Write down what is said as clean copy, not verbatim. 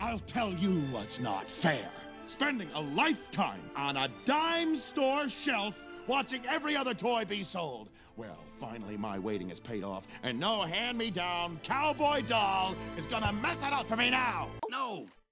I'll tell you what's not fair. Spending a lifetime on a dime store shelf watching every other toy be sold. Well, finally my waiting is paid off, and no hand-me-down cowboy doll is gonna mess it up for me now! No,